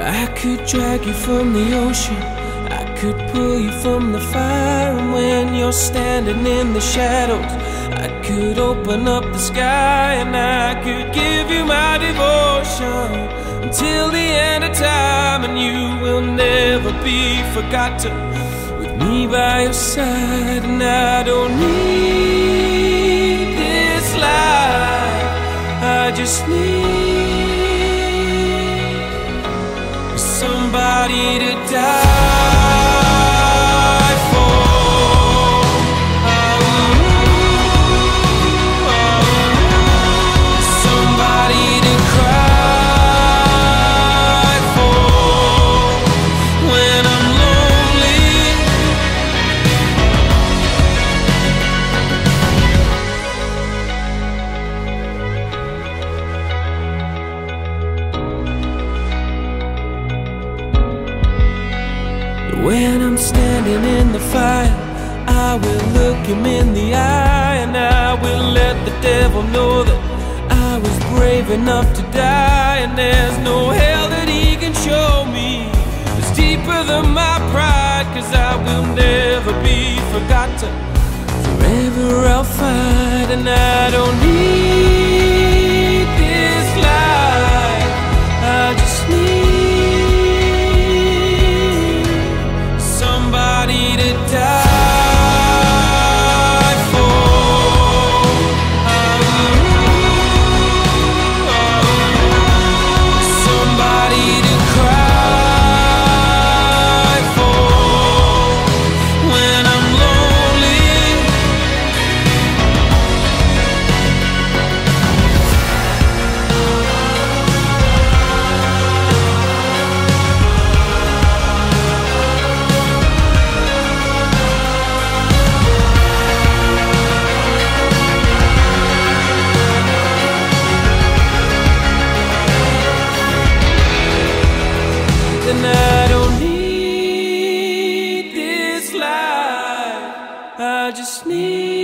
I could drag you from the ocean, I could pull you from the fire. And when you're standing in the shadows, I could open up the sky. And I could give you my devotion until the end of time. And you will never be forgotten, with me by your side. And I don't need this life, I just need somebody to die for. Somebody to cry for when I'm lonely. When I'm standing in the fire, I will look him in the eye. And I will let the devil know that I was brave enough to die. And there's no hell that he can show me that's deeper than my pride. 'Cause I will never be forgotten, forever I'll fight. And I don't need this life, I just need somebody to die for. Somebody to cry for when I'm lonely. And I don't need this life, I just need